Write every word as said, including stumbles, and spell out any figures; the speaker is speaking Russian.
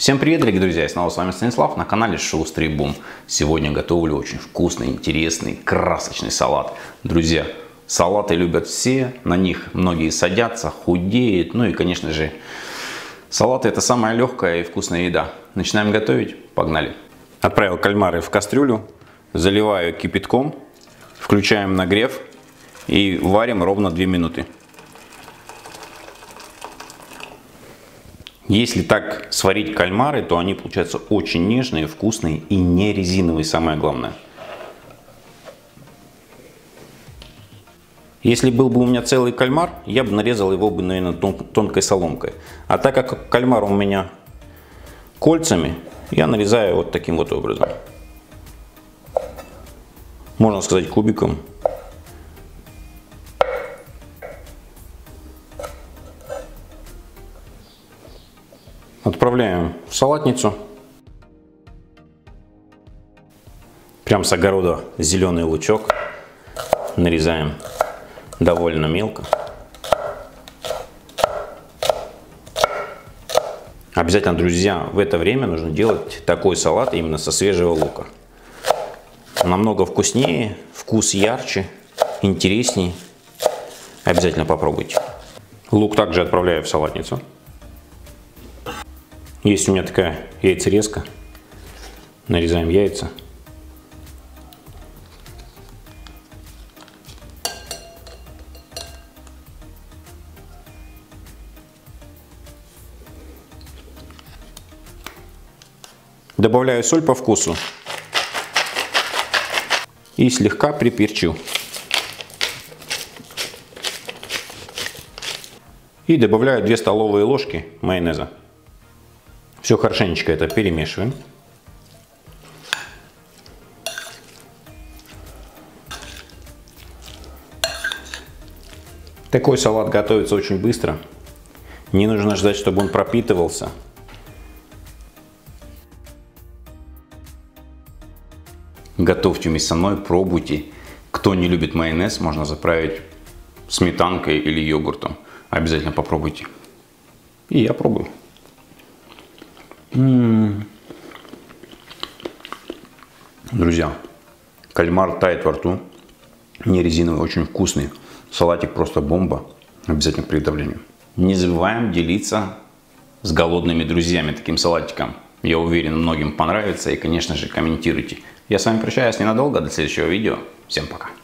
Всем привет, дорогие друзья! И снова с вами Станислав на канале Шустрый Бум. Сегодня готовлю очень вкусный, интересный, красочный салат. Друзья, салаты любят все, на них многие садятся, худеют. Ну и, конечно же, салаты — это самая легкая и вкусная еда. Начинаем готовить? Погнали! Отправил кальмары в кастрюлю, заливаю кипятком, включаем нагрев и варим ровно две минуты. Если так сварить кальмары, то они получаются очень нежные, вкусные и не резиновые, самое главное. Если был бы у меня целый кальмар, я бы нарезал его бы, наверное, тонкой соломкой. А так как кальмар у меня кольцами, я нарезаю вот таким вот образом. Можно сказать, кубиком. Отправляем в салатницу. Прям с огорода зеленый лучок. Нарезаем довольно мелко. Обязательно, друзья, в это время нужно делать такой салат именно со свежего лука. Намного вкуснее, вкус ярче, интереснее. Обязательно попробуйте. Лук также отправляю в салатницу. Есть у меня такая яйцерезка. Нарезаем яйца. Добавляю соль по вкусу. И слегка приперчу. И добавляю две столовые ложки майонеза. Все хорошенечко это перемешиваем. Такой салат готовится очень быстро. Не нужно ждать, чтобы он пропитывался. Готовьте вместе со мной, пробуйте. Кто не любит майонез, можно заправить сметанкой или йогуртом. Обязательно попробуйте. И я пробую. М-м-м. Друзья, кальмар тает во рту, не резиновый, очень вкусный. Салатик просто бомба, обязательно к приготовлению. Не забываем делиться с голодными друзьями таким салатиком. Я уверен, многим понравится, и, конечно же, комментируйте. Я с вами прощаюсь ненадолго, до следующего видео. Всем пока.